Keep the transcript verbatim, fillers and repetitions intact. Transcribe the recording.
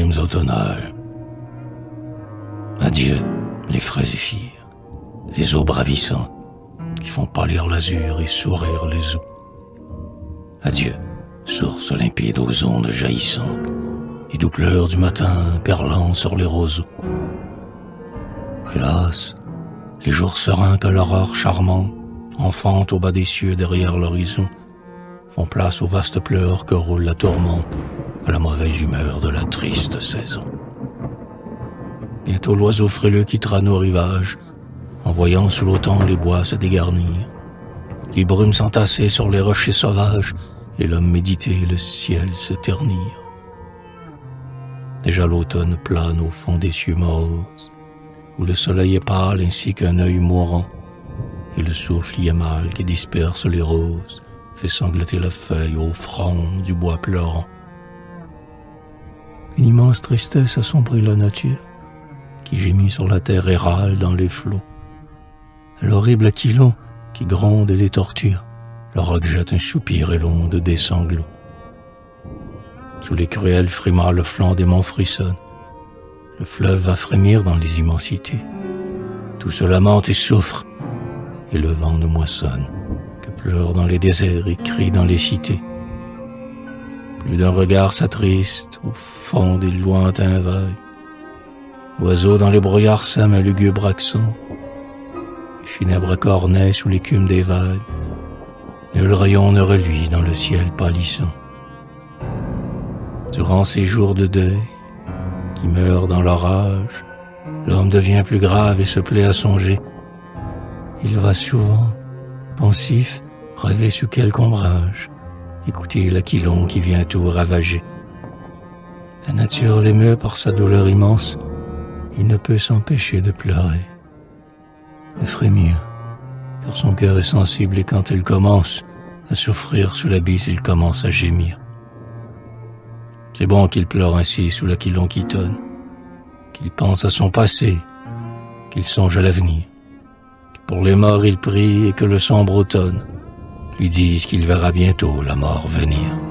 rimes automnales. Adieu, les frais zéphyrs, les eaux bravissantes qui font pâlir l'azur et sourire les eaux. Adieu, source limpide aux ondes jaillissantes et doux pleurs du matin perlant sur les roseaux. Hélas, les jours sereins que l'aurore charmante enfante au bas des cieux derrière l'horizon font place aux vastes pleurs que roule la tourmente à la mauvaise humeur de la triste saison. Bientôt l'oiseau frileux quittera nos rivages, en voyant sous l'automne les bois se dégarnir, les brumes s'entasser sur les rochers sauvages, et l'homme méditer le ciel se ternir. Déjà l'automne plane au fond des cieux moroses, où le soleil est pâle ainsi qu'un œil mourant, et le souffle y est mal qui disperse les roses, fait sangloter la feuille au front du bois pleurant. Une immense tristesse assombrit la nature, qui gémit sur la terre et râle dans les flots. L'horrible aquilon qui gronde et les torture, le roc jette un soupir et l'onde des sanglots. Sous les cruels frimas, le flanc des monts frissonne. Le fleuve va frémir dans les immensités. Tout se lamente et souffre, et le vent ne moissonne que pleure dans les déserts et crie dans les cités. Plus d'un regard s'attriste au fond des lointains vagues. Oiseaux dans les brouillards sèment un lugubre accent. Les funèbres cornets sous l'écume des vagues. Nul rayon ne reluit dans le ciel pâlissant. Durant ces jours de deuil, qui meurent dans l'orage, l'homme devient plus grave et se plaît à songer. Il va souvent, pensif, rêver sous quelque ombrage, écouter l'aquilon qui vient tout ravager. La nature l'émeut par sa douleur immense, il ne peut s'empêcher de pleurer, de frémir, car son cœur est sensible et quand elle commence à souffrir sous l'abysse, il commence à gémir. C'est bon qu'il pleure ainsi sous l'aquilon qui tonne, qu'il pense à son passé, qu'il songe à l'avenir, que pour les morts il prie et que le sombre automne lui dise qu'il verra bientôt la mort venir.